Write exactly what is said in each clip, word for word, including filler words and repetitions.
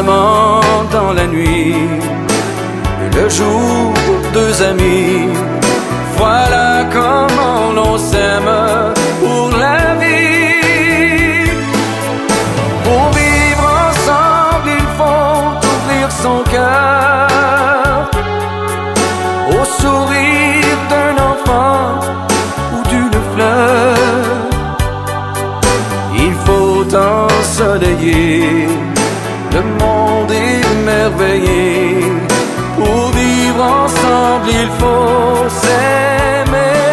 amants dans la nuit, et le jour, deux amis. Voilà comment l'on s'aime pour la vie. Pour vivre ensemble, il faut ouvrir son cœur au sourire d'un enfant ou d'une fleur. Il faut ensoleiller le monde émerveillé. Pour vivre ensemble, il faut s'aimer.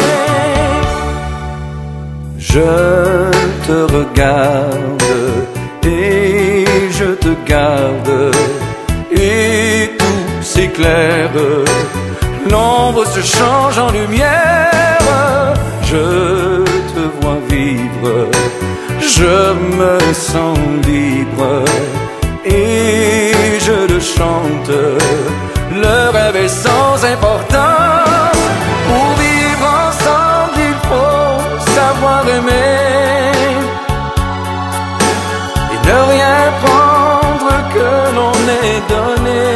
Je te regarde et je te garde, et tout s'éclaire. L'ombre se change en lumière. Je te vois vivre, je me sens libre, et je le chante. Le rêve est sans importance. Pour vivre ensemble, il faut savoir aimer et ne rien prendre que l'on est donné.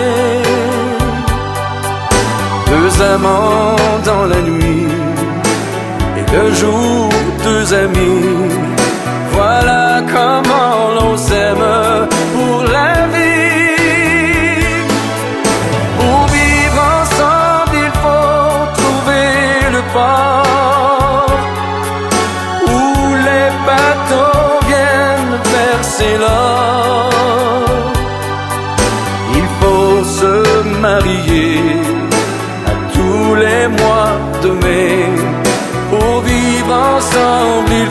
Deux amants dans la nuit, et le jour, deux amis. Voilà comment l'on s'aime pour la vie. Pour vivre ensemble, il faut trouver le port où les bateaux viennent verser l'or. Il faut se marier à tous les mois de mai. Pour vivre ensemble, il